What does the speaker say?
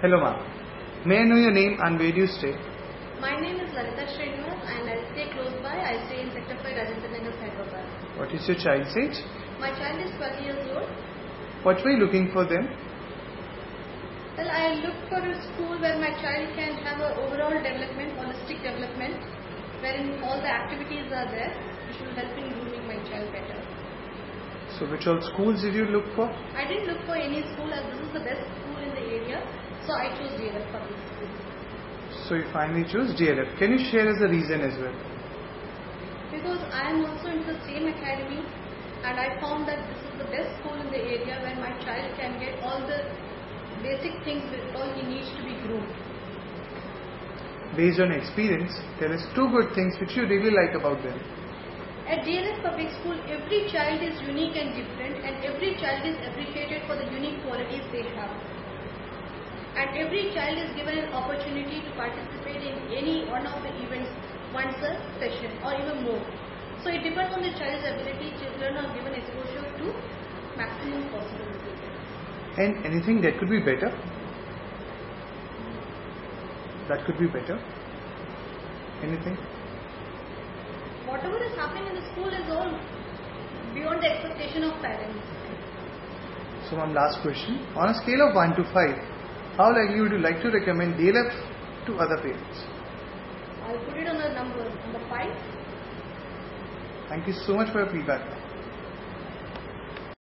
Hello ma'am. May I know your name and where do you stay? My name is Lalita Srinivas and I stay close by. I stay in Sector 5, Rajendra Nagar, Hyderabad. What is your child's age? My child is 12 years old. What were you looking for them? Well, I look for a school where my child can have an overall development, holistic development, wherein all the activities are there, which will help in grooming my child better. So which all schools did you look for? I didn't look for any school as this is the best school in the area, so I chose DLF Public School. So you finally chose DLF. Can you share us the reason as well? Because I am also into the same academy and I found that this is the best school in the area where my child can get all the basic things with all he needs to be groomed. Based on experience, tell us 2 good things which you really like about them. At DLF Public School, every child is unique and different and every child is appreciated for the unique qualities they have. And every child is given an opportunity to participate in any one of the events once a session or even more. So it depends on the child's ability. Children are given exposure to maximum possibilities. And anything that could be better? That could be better? Anything? Whatever is happening in the school is all beyond the expectation of parents. So ma'am, last question. On a scale of 1 to 5, how likely would you like to recommend DLF to other parents? I'll put it on the number 5. Thank you so much for your feedback.